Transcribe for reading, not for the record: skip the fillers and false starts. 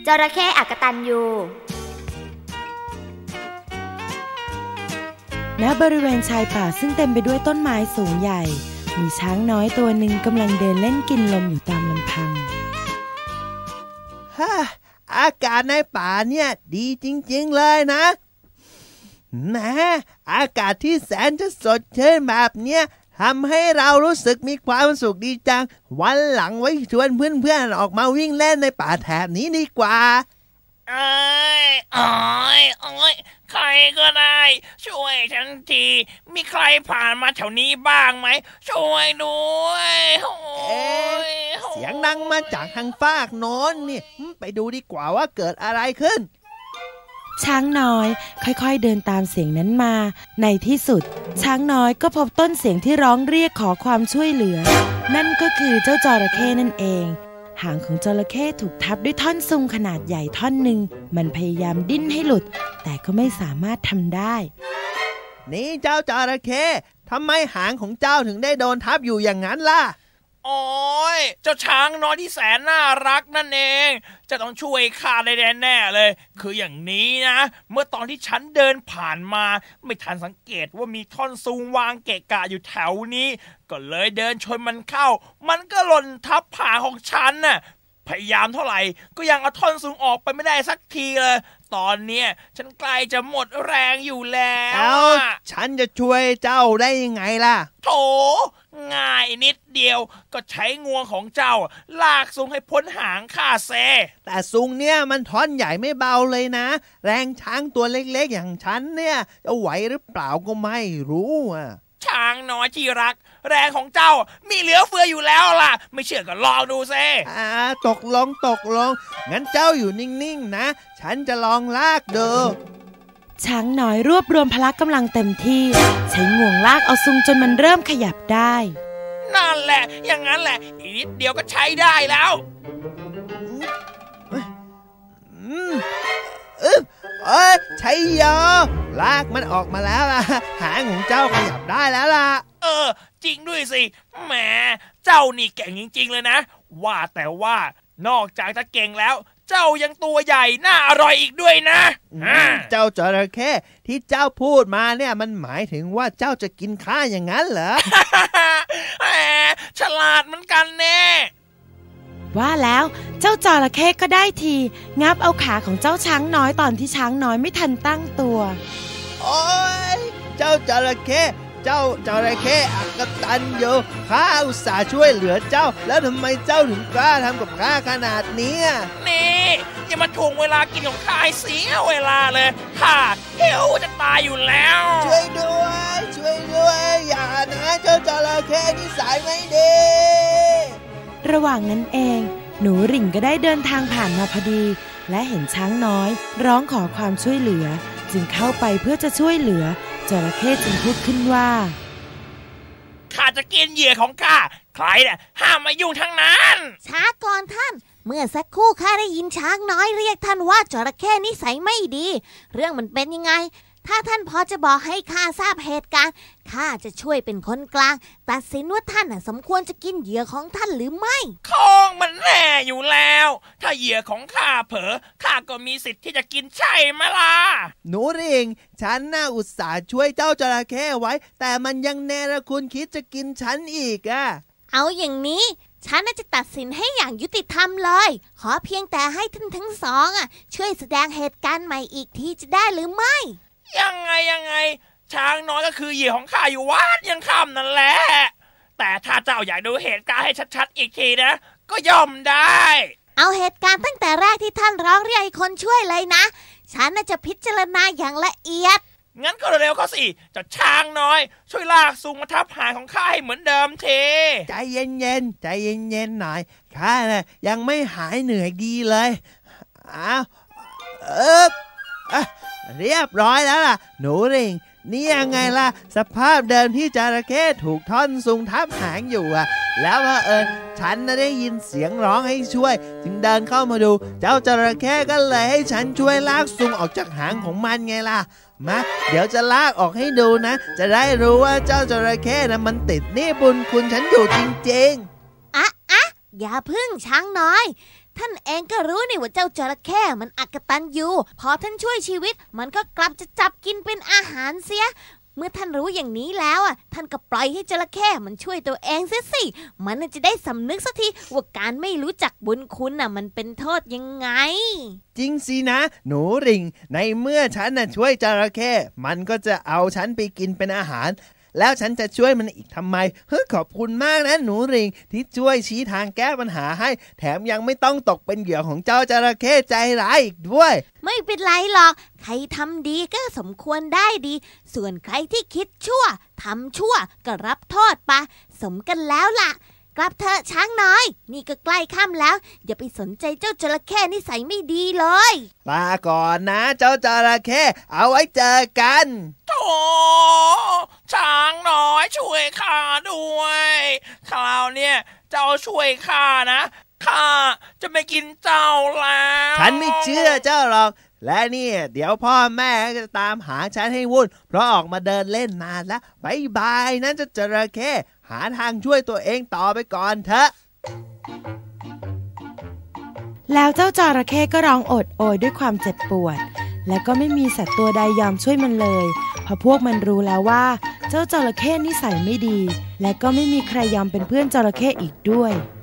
จระเข้อกตัญญูณบริเวณชายป่าซึ่งเต็มไปด้วยต้นไม้สูงใหญ่มีช้างน้อยตัวหนึ่งกำลังเดินเล่นกินลมอยู่ตามลำพังอากาศในป่าเนี่ยดีจริงๆเลยนะแหมอากาศที่แสนจะสดชื่นแบบเนี้ยทำให้เรารู้สึกมีความสุขดีจังวันหลังไว้ชวนเพื่อนๆออกมาวิ่งเล่นในป่าแถบนี้ดีกว่าใครก็ได้ช่วยฉันทีมีใครผ่านมาแถวนี้บ้างไหมช่วยด้วยเสียงดังมาจากทางฟากโน้นนี่ไปดูดีกว่าว่าเกิดอะไรขึ้นช้างน้อยค่อยๆเดินตามเสียงนั้นมาในที่สุดช้างน้อยก็พบต้นเสียงที่ร้องเรียกขอความช่วยเหลือนั่นก็คือเจ้าจระเข้นั่นเองหางของจระเข้ถูกทับด้วยท่อนซุงขนาดใหญ่ท่อนหนึ่งมันพยายามดิ้นให้หลุดแต่ก็ไม่สามารถทำได้นี่เจ้าจระเข้ทำไมหางของเจ้าถึงได้โดนทับอยู่อย่างนั้นล่ะโอ้ยเจ้าช้างน้อยที่แสนน่ารักนั่นเองจะต้องช่วยข้าได้แน่ๆเลยคืออย่างนี้นะเมื่อตอนที่ฉันเดินผ่านมาไม่ทันสังเกตว่ามีท่อนซุงวางเกะกะอยู่แถวนี้ก็เลยเดินชนมันเข้ามันก็หล่นทับหางของฉันน่ะพยายามเท่าไหร่ก็ยังเอาท่อนซุงออกไปไม่ได้สักทีเลยตอนเนี้ยฉันใกล้จะหมดแรงอยู่แล้วฉันจะช่วยเจ้าได้ยังไงล่ะโถง่ายนิดเดียวก็ใช้งวงของเจ้าลากซุงให้พ้นหางข้าเซแต่ซุงเนี่ยมันท่อนใหญ่ไม่เบาเลยนะแรงช้างตัวเล็กๆอย่างฉันเนี่ยจะไหวหรือเปล่าก็ไม่รู้ช้างน้อยที่รักแรงของเจ้ามีเหลือเฟืออยู่แล้วล่ะไม่เชื่อก็ลองดูซิตกลงงั้นเจ้าอยู่นิ่งๆนะฉันจะลองลากดูช้างน้อยรวบรวมพละกำลังเต็มที่ใช้งวงลากเอาซุงจนมันเริ่มขยับได้นั่นแหละอย่างนั้นแหละอีกนิดเดียวก็ใช้ได้แล้วใช้ยอลากมันออกมาแล้วล่ะหางของเจ้าขยับได้แล้วล่ะจริงด้วยสิแหมเจ้านี่เก่งจริงๆเลยนะว่าแต่ว่านอกจากจะเก่งแล้วเจ้ายังตัวใหญ่น่าอร่อยอีกด้วยนะเจ้าจระเข้ที่เจ้าพูดมาเนี่ยมันหมายถึงว่าเจ้าจะกินข้าอย่างนั้นเหรอฉลาดเหมือนกันแน่ว่าแล้วเจ้าจระเข้ก็ได้ทีงับเอาขาของเจ้าช้างน้อยตอนที่ช้างน้อยไม่ทันตั้งตัวโอ๊ยเจ้าจระเข้อกตัญญูข้าอุตส่าห์ช่วยเหลือเจ้าแล้วทำไมเจ้าถึงกล้าทำกับข้าขนาดนี้นี่อย่ามาถ่วงเวลากินของข้าให้เสียเวลาเลยข้าหิวจะตายอยู่แล้วช่วยด้วยอย่านะเจ้าจระเข้นิสัยไม่ดีระหว่างนั้นเองหนูหริ่งก็ได้เดินทางผ่านมาพอดีและเห็นช้างน้อยร้องขอความช่วยเหลือจึงเข้าไปเพื่อจะช่วยเหลือจระเข้จึงพูดขึ้นว่าข้าจะกินเหยื่อของข้าใครน่ะห้ามมายุ่งทั้งนั้นช้าก่อนท่านเมื่อสักครู่ข้าได้ยินช้างน้อยเรียกท่านว่าจระเข้นิสัยไม่ดีเรื่องมันเป็นยังไงถ้าท่านพอจะบอกให้ข้าทราบเหตุการณ์ข้าจะช่วยเป็นคนกลางตัดสินว่าท่านสมควรจะกินเหยื่อของท่านหรือไม่ของมันแน่อยู่แล้วถ้าเหยื่อของข้าเผลอข้าก็มีสิทธิ์ที่จะกินใช่ไหมล่ะหนูริงฉันน่าอุตส่าห์ช่วยเจ้าจระเข้ไว้แต่มันยังเนรคุณคิดจะกินฉันอีกเอาอย่างนี้ฉันจะตัดสินให้อย่างยุติธรรมเลยขอเพียงแต่ให้ท่านทั้งสองช่วยแสดงเหตุการณ์ใหม่อีกทีจะได้หรือไม่ยังไงช้างน้อยก็คือเหยื่อของข้าอยู่วัดยังค่ำนั่นแหละแต่ถ้าเจ้าอยากดูเหตุการณ์ให้ชัดๆอีกทีนะก็ย่อมได้เอาเหตุการณ์ตั้งแต่แรกที่ท่านร้องเรียกให้คนช่วยเลยนะฉันจะพิจารณาอย่างละเอียดงั้นก็เร็วเข้าสิเจ้าช้างน้อยช่วยลากซุงมาทับหางของข้าให้เหมือนเดิมเทใจเย็นหน่อยข้าน่ะยังไม่หายเหนื่อยดีเลยเรียบร้อยแล้วล่ะหนูริ่งนี่ยังไงล่ะสภาพเดิมที่จระเข้ถูกท่อนซุงทับหางอยู่แล้วฉันได้ยินเสียงร้องให้ช่วยจึงเดินเข้ามาดูเจ้าจระเข้ก็เลยให้ฉันช่วยลากซุงออกจากหางของมันไงล่ะมาเดี๋ยวจะลากออกให้ดูนะจะได้รู้ว่าเจ้าจระเข้นะมันติดหนี้บุญคุณฉันอยู่จริงๆอย่าพึ่งช้างน้อยท่านเองก็รู้นี่ว่าเจ้าจระเข้มันอกตัญญูพอท่านช่วยชีวิตมันก็กลับจะจับกินเป็นอาหารเสียเมื่อท่านรู้อย่างนี้แล้วท่านก็ปล่อยให้จระเข้มันช่วยตัวเองเสียสิมันจะได้สำนึกสักทีว่าการไม่รู้จักบุญคุณมันเป็นโทษยังไงจริงสินะหนูริ่งในเมื่อฉันช่วยจระเข้มันก็จะเอาฉันไปกินเป็นอาหารแล้วฉันจะช่วยมันอีกทำไมขอบคุณมากนะหนูริ่งที่ช่วยชี้ทางแก้ปัญหาให้แถมยังไม่ต้องตกเป็นเหยื่อของเจ้าจระเข้ใจร้ายอีกด้วยไม่เป็นไรหรอกใครทำดีก็สมควรได้ดีส่วนใครที่คิดชั่วทำชั่วก็รับโทษไปสมกันแล้วล่ะกลับเถอะช้างน้อยนี่ก็ใกล้ค่ำแล้วอย่าไปสนใจเจ้าจระเข้นิสัยไม่ดีเลยลาก่อนนะเจ้าจระเข้เอาไว้เจอกันโธ่ช้างน้อยช่วยข้าด้วยคราวเนี่ยเจ้าช่วยข้านะข้าจะไม่กินเจ้าแล้วฉันไม่เชื่อเจ้าหรอกและเนี่ยเดี๋ยวพ่อแม่จะตามหาฉันให้วุ่นเพราะออกมาเดินเล่นนานแล้วบ๊ายบายนะเจ้าจระเข้หาทางช่วยตัวเองต่อไปก่อนเถอะแล้วเจ้าจระเข้ก็ร้องโอดโอยด้วยความเจ็บปวดและก็ไม่มีสัตว์ตัวใดยอมช่วยมันเลยเพราะพวกมันรู้แล้วว่าเจ้าจระเข้นิสัยไม่ดีและก็ไม่มีใครยอมเป็นเพื่อนจระเข้อีกด้วย